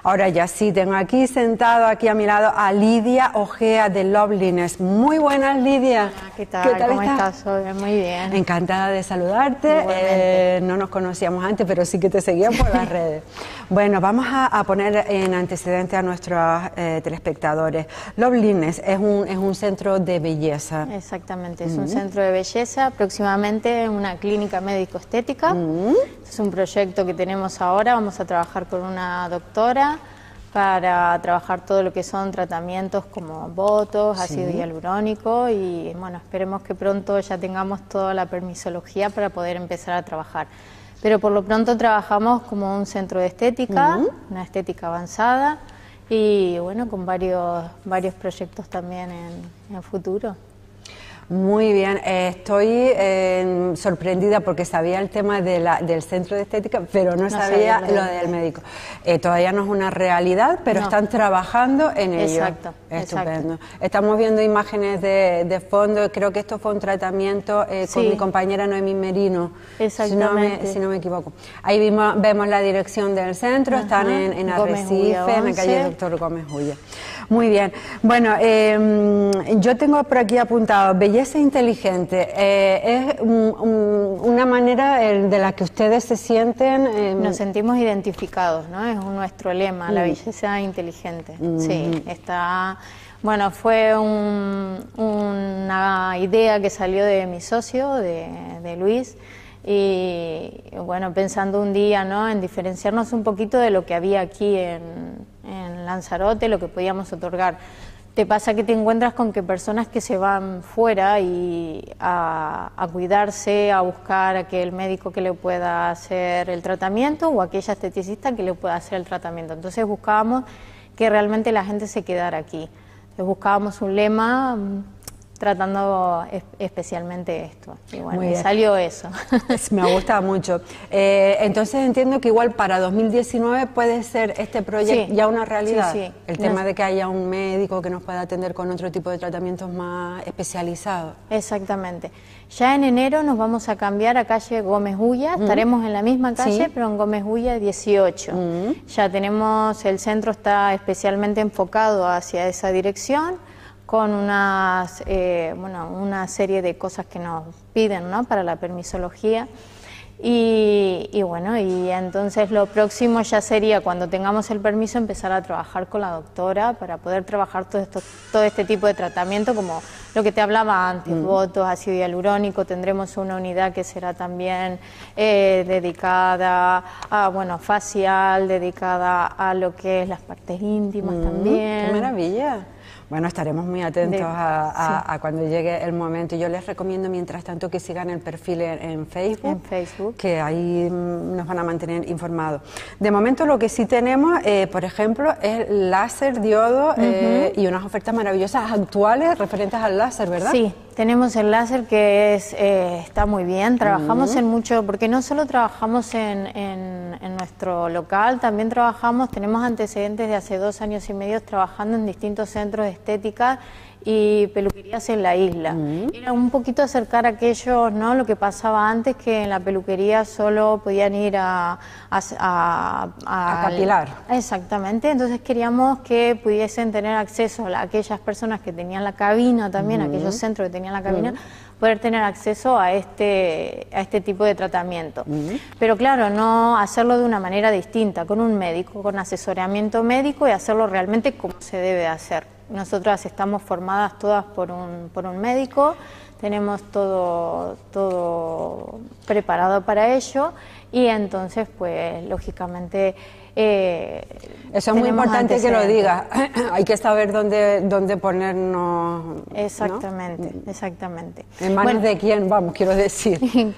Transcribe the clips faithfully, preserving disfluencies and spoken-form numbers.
Ahora ya sí, tengo aquí sentado, aquí a mi lado, a Lidia Ojea de Loveliness. Muy buenas, Lidia. Hola, ¿qué tal? ¿Qué tal ¿Cómo estás? estás? Muy bien. Encantada de saludarte. Eh, no nos conocíamos antes, pero sí que te seguía por las redes. Bueno, vamos a, a poner en antecedente a nuestros eh, telespectadores. Loveliness es un, es un centro de belleza. Exactamente, es uh-huh. un centro de belleza, próximamente una clínica médico-estética. Uh-huh. Es un proyecto que tenemos ahora, vamos a trabajar con una doctora para trabajar todo lo que son tratamientos como botox, sí. ácido hialurónico y bueno, esperemos que pronto ya tengamos toda la permisología para poder empezar a trabajar. Pero por lo pronto trabajamos como un centro de estética, uh-huh. una estética avanzada y bueno, con varios, varios proyectos también en, en futuro. Muy bien, eh, estoy eh, sorprendida porque sabía el tema de la, del centro de estética, pero no, no sabía, sabía lo, lo del médico. Eh, todavía no es una realidad, pero no. están trabajando en ello. Exacto. Estupendo. Exacto. Estamos viendo imágenes de, de fondo, creo que esto fue un tratamiento eh, con sí. mi compañera Noemí Merino, si no, me, si no me equivoco. Ahí vimos, vemos la dirección del centro, Ajá. están en, en Arrecife, en la calle Doctor Gómez Ulla. Muy bien. Bueno, eh, yo tengo por aquí apuntado, belleza inteligente. Eh, es un, un, una manera eh, de la que ustedes se sienten... Eh, Nos sentimos identificados, ¿no? Es nuestro lema, mm. la belleza inteligente. Mm. Sí, está... Bueno, fue un, una idea que salió de mi socio, de, de Luis, y bueno, pensando un día, ¿no?, en diferenciarnos un poquito de lo que había aquí en, en Lanzarote, lo que podíamos otorgar. Te pasa que te encuentras con que personas que se van fuera y a, a cuidarse, a buscar a aquel médico que le pueda hacer el tratamiento o aquella esteticista que le pueda hacer el tratamiento. Entonces buscábamos que realmente la gente se quedara aquí. Entonces buscábamos un lema tratando es, especialmente esto. Y bueno, y salió eso. Me ha gustado mucho. Eh, entonces entiendo que igual para dos mil diecinueve puede ser este proyecto sí, ya una realidad. Sí, sí. El tema no. de que haya un médico que nos pueda atender con otro tipo de tratamientos más especializados. Exactamente. Ya en enero nos vamos a cambiar a calle Gómez Ulla, mm. estaremos en la misma calle, sí. pero en Gómez Ulla dieciocho. Mm. Ya tenemos, el centro está especialmente enfocado hacia esa dirección, con unas, eh, bueno, una serie de cosas que nos piden, ¿no?, para la permisología. Y, y bueno, y entonces lo próximo ya sería, cuando tengamos el permiso, empezar a trabajar con la doctora para poder trabajar todo, esto, todo este tipo de tratamiento, como lo que te hablaba antes, mm. botox, ácido hialurónico. Tendremos una unidad que será también eh, dedicada a, bueno, facial, dedicada a lo que es las partes íntimas mm, también. ¡Qué maravilla! Bueno, estaremos muy atentos de, a, a, sí. a cuando llegue el momento. Yo les recomiendo, mientras tanto, que sigan el perfil en, en Facebook, en Facebook, que ahí nos van a mantener informados. De momento, lo que sí tenemos, eh, por ejemplo, es láser, diodo uh-huh. eh, y unas ofertas maravillosas actuales referentes al láser, ¿verdad? Sí, tenemos el láser que es, eh, está muy bien. Trabajamos uh-huh. en mucho, porque no solo trabajamos en, en, en nuestro local, también trabajamos, tenemos antecedentes de hace dos años y medio trabajando en distintos centros de estética y peluquerías en la isla. Uh-huh. Era un poquito acercar a aquellos, ¿no?, lo que pasaba antes, que en la peluquería solo podían ir a... A, a, a, a capilar. Exactamente, entonces queríamos que pudiesen tener acceso a aquellas personas que tenían la cabina también, uh-huh. aquellos centros que tenían la cabina, uh-huh. poder tener acceso a este, a este tipo de tratamiento. Uh-huh. Pero claro, no hacerlo de una manera distinta, con un médico, con asesoramiento médico, y hacerlo realmente como se debe hacer. Nosotras estamos formadas todas por un, por un médico, tenemos todo, todo preparado para ello, y entonces, pues, lógicamente... Eh, Eso es muy importante que lo digas. Hay que saber dónde, dónde ponernos... Exactamente, ¿no? exactamente. ¿En manos bueno, de quién, vamos, quiero decir?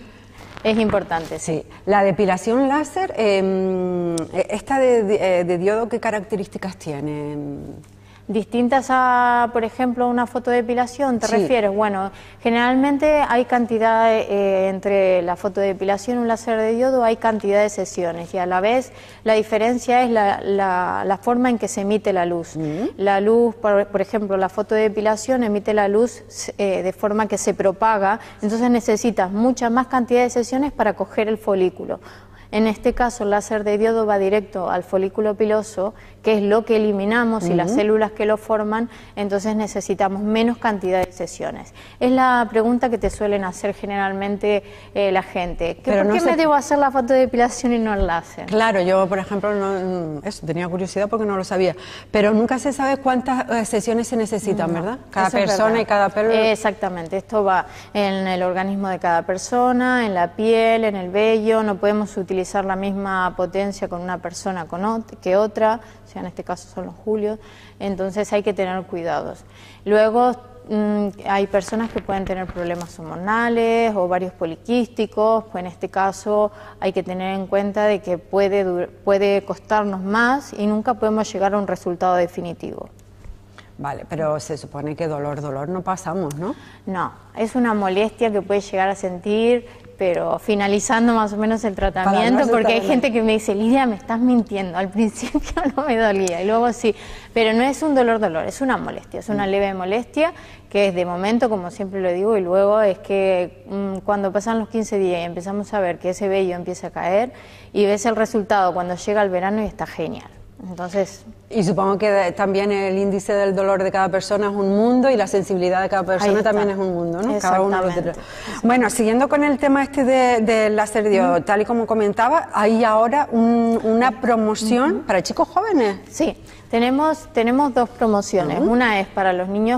Es importante, sí. sí. La depilación láser, eh, esta de, de, de diodo, ¿qué características tiene? Distintas a, por ejemplo, una fotodepilación, ¿te sí. refieres? Bueno, generalmente hay cantidad, eh, entre la fotodepilación y un láser de diodo hay cantidad de sesiones, y a la vez la diferencia es la, la, la forma en que se emite la luz. Uh-huh. La luz, por, por ejemplo, la fotodepilación emite la luz eh, de forma que se propaga, entonces necesitas mucha más cantidad de sesiones para coger el folículo. En este caso, el láser de diodo va directo al folículo piloso, que es lo que eliminamos, uh-huh. y las células que lo forman, entonces necesitamos menos cantidad de sesiones. Es la pregunta que te suelen hacer generalmente eh, la gente. ¿Qué, ¿Por no qué se... me debo hacer la fotodepilación y no el láser? Claro, yo, por ejemplo, no, eso, tenía curiosidad porque no lo sabía, pero nunca se sabe cuántas eh, sesiones se necesitan, no, ¿verdad? Cada persona y cada pelo. Exactamente, esto va en el organismo de cada persona, en la piel, en el vello, no podemos utilizar la misma potencia con una persona con ot que otra, o sea, en este caso son los julios, entonces hay que tener cuidados. Luego mmm, hay personas que pueden tener problemas hormonales, ovarios poliquísticos, pues en este caso hay que tener en cuenta de que puede, puede costarnos más y nunca podemos llegar a un resultado definitivo. Vale, pero se supone que dolor, dolor no pasamos, ¿no? No, es una molestia que puedes llegar a sentir, pero finalizando más o menos el tratamiento, porque hay gente que me dice, Lidia, me estás mintiendo, al principio no me dolía, y luego sí, pero no es un dolor, dolor, es una molestia, es una leve molestia, que es de momento, como siempre lo digo, y luego es que mmm, cuando pasan los quince días y empezamos a ver que ese vello empieza a caer, y ves el resultado cuando llega el verano y está genial. Entonces, y supongo que también el índice del dolor de cada persona es un mundo y la sensibilidad de cada persona también es un mundo, ¿no? Cada uno lo tiene. Bueno, siguiendo con el tema este del de láser diodo, mm. tal y como comentaba, hay ahora un, una promoción mm-hmm. para chicos jóvenes. Sí, tenemos, tenemos dos promociones. Uh-huh. Una es para los niños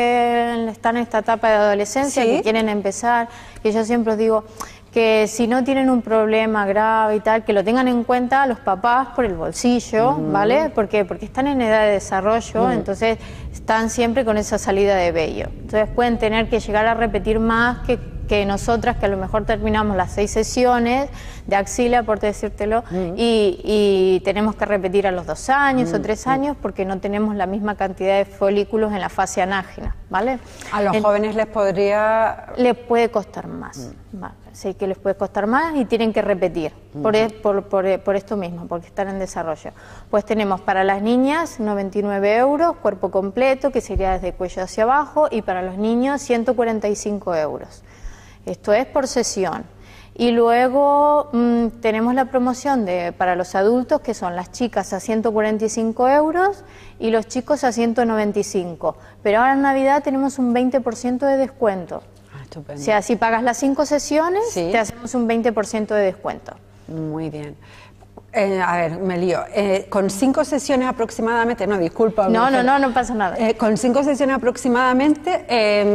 que están en esta etapa de adolescencia, ¿sí? que quieren empezar, que yo siempre os digo que si no tienen un problema grave y tal, que lo tengan en cuenta los papás por el bolsillo, uh-huh. ¿vale? ¿Por qué? Porque están en edad de desarrollo, uh-huh. entonces están siempre con esa salida de vello. Entonces pueden tener que llegar a repetir más que, que nosotras, que a lo mejor terminamos las seis sesiones de axila, por decírtelo, uh-huh. y, y tenemos que repetir a los dos años uh-huh. o tres años porque no tenemos la misma cantidad de folículos en la fase anágena, ¿vale? A los el, jóvenes les podría... Les puede costar más, uh-huh. ¿vale? Sí, que les puede costar más y tienen que repetir, uh-huh. por, por, por, por esto mismo, porque están en desarrollo. Pues tenemos para las niñas noventa y nueve euros, cuerpo completo, que sería desde cuello hacia abajo, y para los niños ciento cuarenta y cinco euros. Esto es por sesión. Y luego mmm, tenemos la promoción de, para los adultos, que son las chicas a ciento cuarenta y cinco euros y los chicos a ciento noventa y cinco. Pero ahora en Navidad tenemos un veinte por ciento de descuento. Estupendo. O sea, si pagas las cinco sesiones, ¿sí? te hacemos un veinte por ciento de descuento. Muy bien. Eh, a ver, me lío. Eh, con cinco sesiones aproximadamente, no, disculpa. No, no, no, no pasa nada. Eh, con cinco sesiones aproximadamente...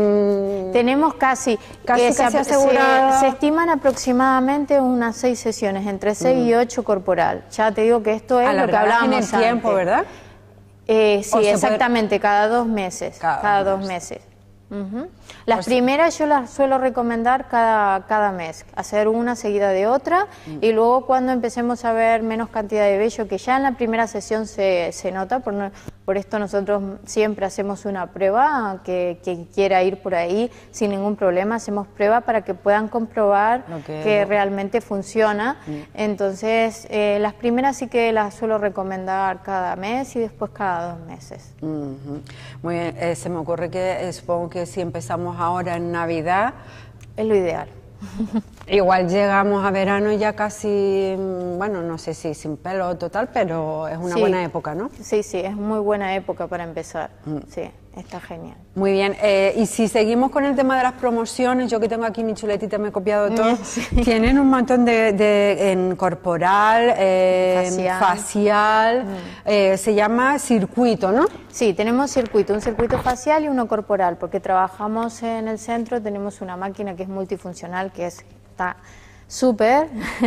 Eh, tenemos casi... Casi, que casi se, asegurada. Se, se estiman aproximadamente unas seis sesiones, entre seis mm. y ocho corporal. Ya te digo que esto es lo que hablábamos en el tiempo, antes. ¿verdad? Eh, sí, exactamente, puede... cada dos meses. Cada, cada dos meses. meses. Uh-huh. Las pues primeras yo las suelo recomendar cada, cada mes, hacer una seguida de otra mm. y luego cuando empecemos a ver menos cantidad de vello, que ya en la primera sesión se, se nota, por, no, por esto nosotros siempre hacemos una prueba, que quien quiera ir por ahí sin ningún problema, hacemos prueba para que puedan comprobar okay. que realmente funciona. Mm. Entonces eh, las primeras sí que las suelo recomendar cada mes y después cada dos meses. Mm-hmm. Muy bien, eh, se me ocurre que eh, supongo que si empezamos ahora en Navidad, es lo ideal. Igual llegamos a verano ya casi, bueno, no sé si sin pelo total, pero es una sí. buena época, ¿no? Sí, sí, es muy buena época para empezar, mm. sí, está genial. Muy bien, eh, y si seguimos con el tema de las promociones, yo que tengo aquí mi chuletita, me he copiado todo, sí. tienen un montón de, de en corporal, eh, facial, facial mm. eh, se llama circuito, ¿no? Sí, tenemos circuito, un circuito facial y uno corporal, porque trabajamos en el centro, tenemos una máquina que es multifuncional, que es, está súper,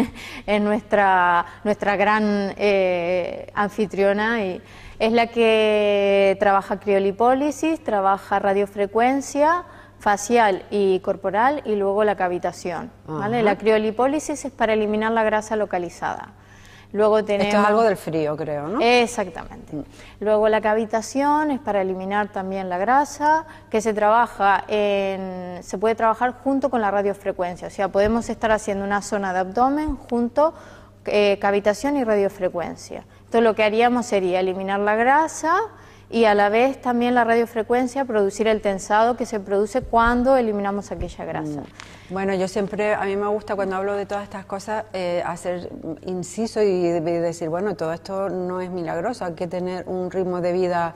es nuestra, nuestra gran eh, anfitriona y es la que trabaja criolipólisis, trabaja radiofrecuencia facial y corporal y luego la cavitación, ¿vale? La criolipólisis es para eliminar la grasa localizada. Luego tenemos... Esto es algo del frío, creo, ¿no? Exactamente. Mm. Luego la cavitación es para eliminar también la grasa, que se trabaja en... se puede trabajar junto con la radiofrecuencia, o sea, podemos estar haciendo una zona de abdomen junto eh, cavitación y radiofrecuencia. Entonces lo que haríamos sería eliminar la grasa y a la vez también la radiofrecuencia producir el tensado que se produce cuando eliminamos aquella grasa. Bueno, yo siempre, a mí me gusta cuando hablo de todas estas cosas, eh, hacer inciso y, y decir, bueno, todo esto no es milagroso, hay que tener un ritmo de vida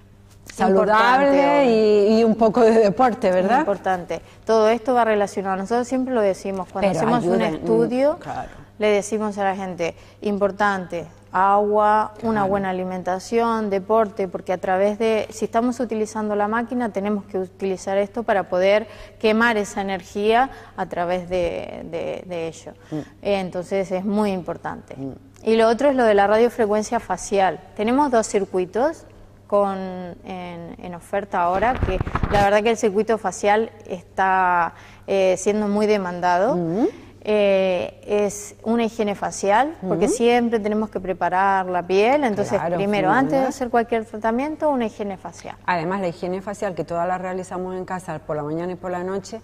saludable y, y un poco de deporte, ¿verdad? Es importante. Todo esto va relacionado. Nosotros siempre lo decimos, cuando Pero hacemos ayuda, un estudio, mm, claro. le decimos a la gente, importante, agua, claro. una buena alimentación, deporte, porque a través de, si estamos utilizando la máquina, tenemos que utilizar esto para poder quemar esa energía a través de, de, de ello. Mm. Entonces es muy importante. Mm. Y lo otro es lo de la radiofrecuencia facial. Tenemos dos circuitos con, en, en oferta ahora, que la verdad que el circuito facial está eh, siendo muy demandado. Mm-hmm. eh, es una higiene facial, porque mm-hmm. siempre tenemos que preparar la piel, entonces claro, primero, sí, antes de hacer cualquier tratamiento, una higiene facial. Además, la higiene facial, que todas la realizamos en casa por la mañana y por la noche,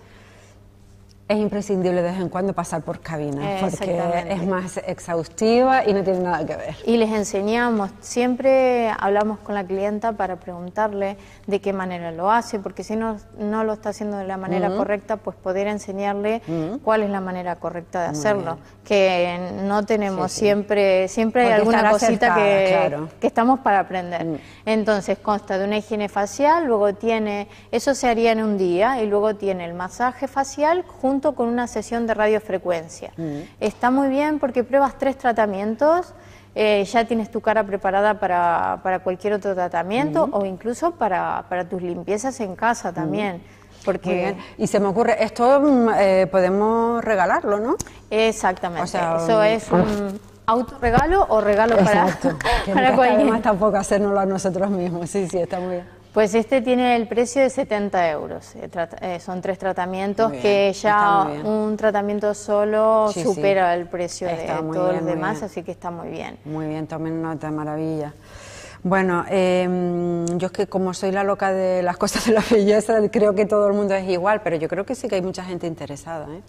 es imprescindible de vez en cuando pasar por cabina, porque es más exhaustiva y no tiene nada que ver. Y les enseñamos, siempre hablamos con la clienta para preguntarle de qué manera lo hace, porque si no, no lo está haciendo de la manera uh-huh. correcta, pues poder enseñarle uh-huh. cuál es la manera correcta de hacerlo. Que no tenemos sí, sí. siempre, siempre hay alguna cosita acertada, que, claro. que estamos para aprender. Uh-huh. Entonces consta de una higiene facial, luego tiene, eso se haría en un día, y luego tiene el masaje facial junto con una sesión de radiofrecuencia. Mm. Está muy bien porque pruebas tres tratamientos, eh, ya tienes tu cara preparada para, para cualquier otro tratamiento mm. o incluso para, para tus limpiezas en casa también. Mm. Porque... Y se me ocurre, esto eh, podemos regalarlo, ¿no? Exactamente, o sea, eso es un autorregalo o regalo exacto, para, que para cualquier... Además tampoco hacérnoslo a nosotros mismos, sí, sí, está muy bien. Pues este tiene el precio de setenta euros, eh, son tres tratamientos bien, que ya un tratamiento solo sí, supera sí. el precio está de todos bien, los demás, bien. Así que está muy bien. Muy bien, tomen nota, maravilla. Bueno, eh, yo es que como soy la loca de las cosas de la belleza, creo que todo el mundo es igual, pero yo creo que sí que hay mucha gente interesada, ¿eh?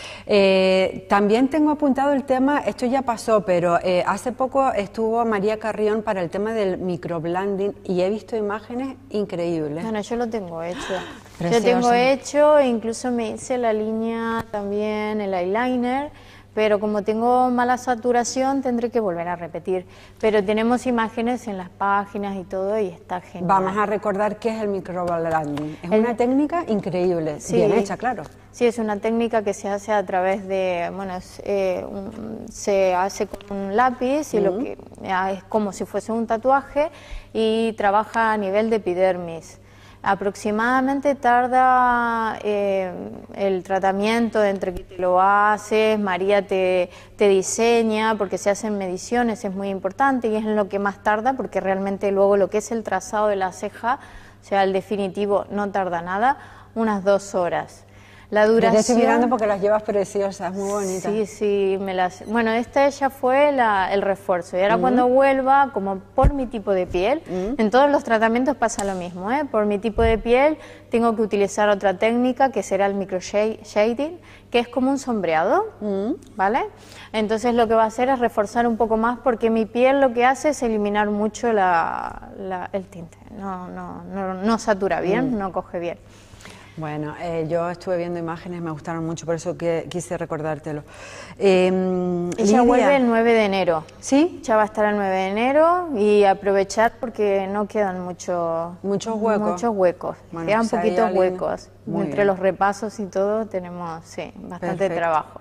Eh, también tengo apuntado el tema, esto ya pasó, pero eh, hace poco estuvo María Carrión para el tema del microblending y he visto imágenes increíbles. Bueno, yo lo tengo hecho. Precioso. Yo tengo hecho, incluso me hice la línea también, el eyeliner, pero como tengo mala saturación tendré que volver a repetir. Pero tenemos imágenes en las páginas y todo y está genial. Vamos a recordar qué es el microblending. Es el... una técnica increíble, sí, bien hecha, claro. Sí, es una técnica que se hace a través de, bueno, es, eh, un, se hace con un lápiz y uh-huh. lo que es como si fuese un tatuaje y trabaja a nivel de epidermis. Aproximadamente tarda eh, el tratamiento entre que te lo haces, María te, te diseña, porque se hacen mediciones, es muy importante y es en lo que más tarda, porque realmente luego lo que es el trazado de la ceja, o sea, el definitivo no tarda nada, unas dos horas. La duración... Te estoy mirando porque las llevas preciosas, muy bonitas. Sí, sí, me las... Bueno, esta ya fue la, el refuerzo. Y ahora uh-huh. cuando vuelva, como por mi tipo de piel, uh-huh. en todos los tratamientos pasa lo mismo, ¿eh? Por mi tipo de piel tengo que utilizar otra técnica que será el microshading, que es como un sombreado, uh-huh. ¿vale? Entonces lo que va a hacer es reforzar un poco más porque mi piel lo que hace es eliminar mucho la, la, el tinte. No, no, no, no satura bien, uh-huh. no coge bien. Bueno, eh, yo estuve viendo imágenes, me gustaron mucho, por eso que quise recordártelo. Eh, Ella Lidia. vuelve el nueve de enero. ¿Sí? Ya va a estar el nueve de enero y aprovechar porque no quedan mucho, muchos huecos. Muchos huecos. Bueno, quedan pues poquitos huecos. Muy Entre bien. Los repasos y todo tenemos, sí, bastante Perfecto. Trabajo.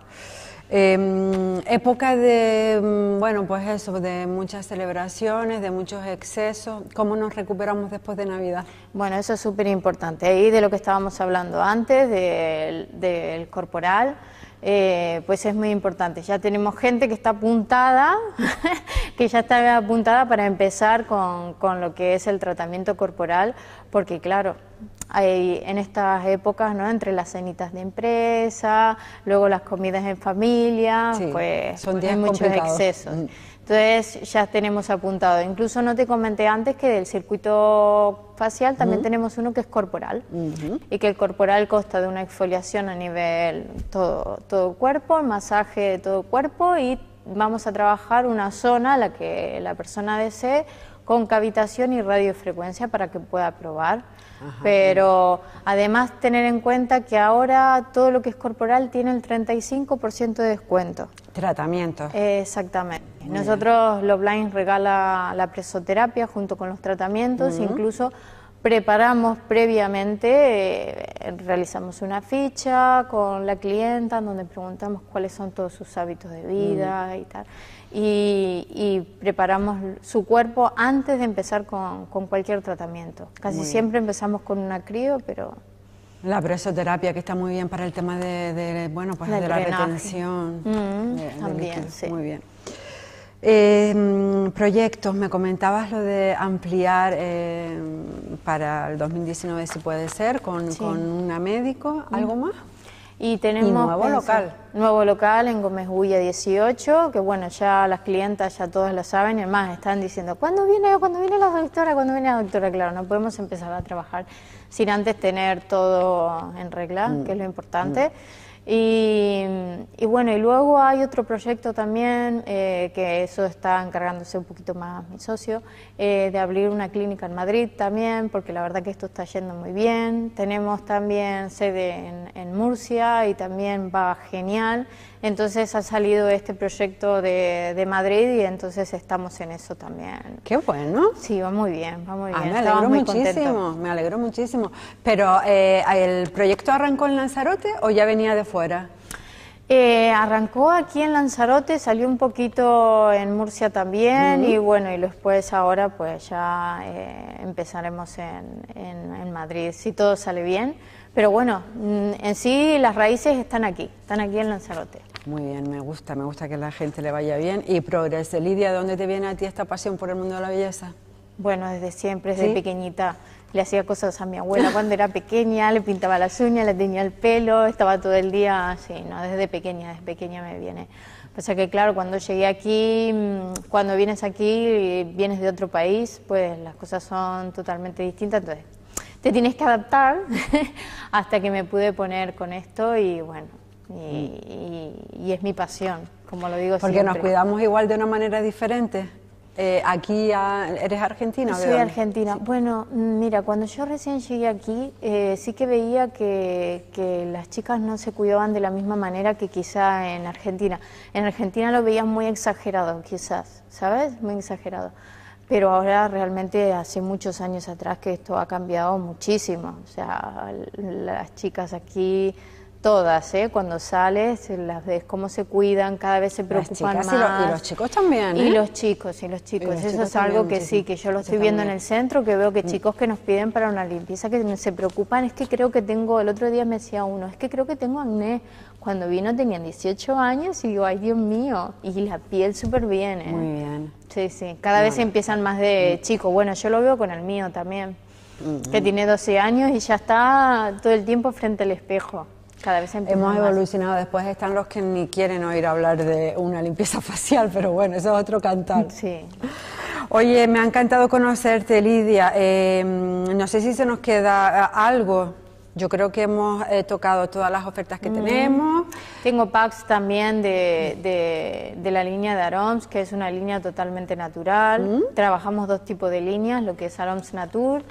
Eh, época de, bueno, pues eso, de muchas celebraciones, de muchos excesos. ¿Cómo nos recuperamos después de Navidad? Bueno, eso es súper importante. Ahí de lo que estábamos hablando antes, del, del corporal, eh, pues es muy importante. Ya tenemos gente que está apuntada, que ya está apuntada para empezar con, con lo que es el tratamiento corporal, porque claro, hay en estas épocas, ¿no? Entre las cenitas de empresa, luego las comidas en familia, sí, pues, son pues hay muchos excesos. Mm. Entonces ya tenemos apuntado. Incluso no te comenté antes que del circuito facial también uh-huh. tenemos uno que es corporal uh-huh. y que el corporal consta de una exfoliación a nivel todo, todo el cuerpo, el masaje de todo el cuerpo y vamos a trabajar una zona a la que la persona desee con cavitación y radiofrecuencia para que pueda probar. Ajá, pero bien. Además tener en cuenta que ahora todo lo que es corporal tiene el treinta y cinco por ciento de descuento. Tratamiento. Eh, exactamente. Muy Nosotros, bien. Loveline regala la presoterapia junto con los tratamientos, uh-huh. incluso preparamos previamente, eh, realizamos una ficha con la clienta donde preguntamos cuáles son todos sus hábitos de vida uh-huh. y tal. Y, y preparamos su cuerpo antes de empezar con, con cualquier tratamiento. Casi muy siempre bien. Empezamos con una crío, pero... La presoterapia, que está muy bien para el tema de, de bueno, pues la de la retención. Mm, de, también, de sí. Muy bien. Eh, proyectos, me comentabas lo de ampliar eh, para el dos mil diecinueve, si puede ser, con, sí. con una médico, ¿algo más? Y tenemos y nuevo local. Nuevo local en Gómez Bulla dieciocho, que bueno, ya las clientas ya todas lo saben, y además están diciendo, ¿cuándo viene, ¿cuándo viene la doctora? ¿Cuándo viene la doctora? Claro, no podemos empezar a trabajar sin antes tener todo en regla, mm. que es lo importante. Mm. Y, y bueno, y luego hay otro proyecto también, eh, que eso está encargándose un poquito más mi socio, eh, de abrir una clínica en Madrid también, porque la verdad que esto está yendo muy bien. Tenemos también sede en, en Murcia y también va genial. Entonces ha salido este proyecto de, de Madrid y entonces estamos en eso también. ¡Qué bueno! Sí, va muy bien, va muy bien. Ah, me alegro muy muchísimo, contentos. me alegro muchísimo. Pero, eh, ¿el proyecto arrancó en Lanzarote o ya venía de fuera? Eh, arrancó aquí en Lanzarote, salió un poquito en Murcia también uh-huh. y bueno, y después ahora pues ya eh, empezaremos en, en, en Madrid, si todo sale bien. Pero bueno, en sí las raíces están aquí, están aquí en Lanzarote. Muy bien, me gusta, me gusta que la gente le vaya bien y progrese. Lidia, ¿de dónde te viene a ti esta pasión por el mundo de la belleza? Bueno, desde siempre, desde ¿Sí? pequeñita. Le hacía cosas a mi abuela cuando era pequeña, le pintaba las uñas, le teñía el pelo, estaba todo el día así, no, desde pequeña, desde pequeña me viene. Pasa que claro, cuando llegué aquí, cuando vienes aquí y vienes de otro país, pues las cosas son totalmente distintas, entonces te tienes que adaptar hasta que me pude poner con esto y bueno, y, y, y es mi pasión, como lo digo Porque siempre. nos cuidamos igual de una manera diferente. Eh, aquí, a, ¿eres argentina? Soy argentina. Sí. Bueno, mira, cuando yo recién llegué aquí, eh, sí que veía que, que las chicas no se cuidaban de la misma manera que quizá en Argentina. En Argentina lo veías muy exagerado, quizás, ¿sabes? Muy exagerado. Pero ahora realmente hace muchos años atrás que esto ha cambiado muchísimo. O sea, las chicas aquí... Todas, ¿eh? Cuando sales, las ves cómo se cuidan, cada vez se preocupan más. Y, lo, y los chicos también, ¿eh? Y los chicos, y los chicos. Y los Eso chicos es algo que muchísimo. Sí, que yo lo estoy yo viendo también. En el centro, que veo que chicos que nos piden para una limpieza, que se preocupan, es que creo que tengo, el otro día me decía uno, es que creo que tengo acné. Cuando vino tenían dieciocho años y digo, ay Dios mío, y la piel súper bien, ¿eh? Muy bien. Sí, sí, cada Muy vez bien. Empiezan más de chicos. Bueno, yo lo veo con el mío también, mm-hmm. que tiene doce años y ya está todo el tiempo frente al espejo. Cada vez hemos evolucionado, después están los que ni quieren oír hablar de una limpieza facial, pero bueno, eso es otro cantar. Sí. Oye, me ha encantado conocerte, Lidia. Eh, no sé si se nos queda algo. Yo creo que hemos eh, tocado todas las ofertas que mm. tenemos. Tengo packs también de, de, de la línea de Aroms, que es una línea totalmente natural. Mm. Trabajamos dos tipos de líneas, lo que es Aroms Nature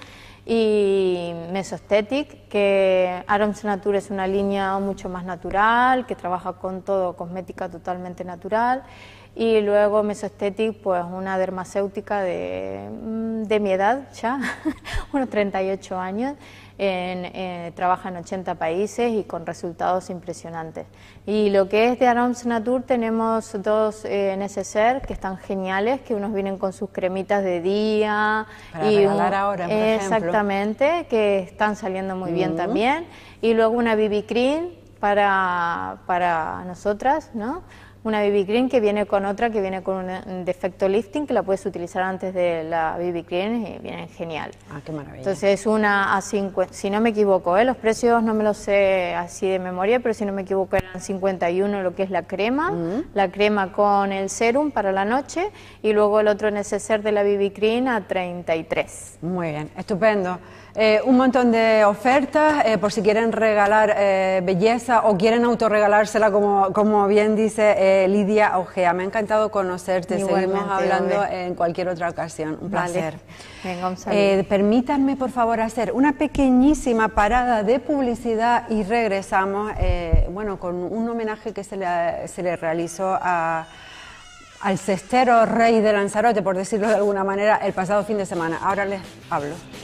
y Mesoesthetic, que Aroms Nature es una línea mucho más natural, que trabaja con todo, cosmética totalmente natural, y luego Mesoesthetic, pues una dermacéutica de, de mi edad ya, unos treinta y ocho años, en, eh, trabaja en ochenta países y con resultados impresionantes. Y lo que es de Aroms Nature, tenemos dos eh, neceser que están geniales, que unos vienen con sus cremitas de día. Para y regalar un, ahora, por exactamente, ejemplo. Que están saliendo muy bien uh-huh. también. Y luego una B B Cream para, para nosotras, ¿no? Una B B Cream que viene con otra, que viene con un defecto lifting, que la puedes utilizar antes de la B B Cream y viene genial. Ah, qué maravilla. Entonces una a cincuenta, si no me equivoco, ¿eh? Los precios no me los sé así de memoria, pero si no me equivoco eran cincuenta y uno lo que es la crema, uh-huh. la crema con el serum para la noche y luego el otro neceser de la B B Cream a treinta y tres. Muy bien, estupendo. Eh, un montón de ofertas, eh, por si quieren regalar eh, belleza o quieren autorregalársela, como, como bien dice eh, Eh, Lidia Ojea, me ha encantado conocerte. Igualmente, seguimos hablando Ove. en cualquier otra ocasión. Un Vale. placer. Venga, un saludo. Eh, permítanme, por favor, hacer una pequeñísima parada de publicidad y regresamos, eh, bueno, con un homenaje que se le, se le realizó a, al cestero rey de Lanzarote, por decirlo de alguna manera, el pasado fin de semana. Ahora les hablo.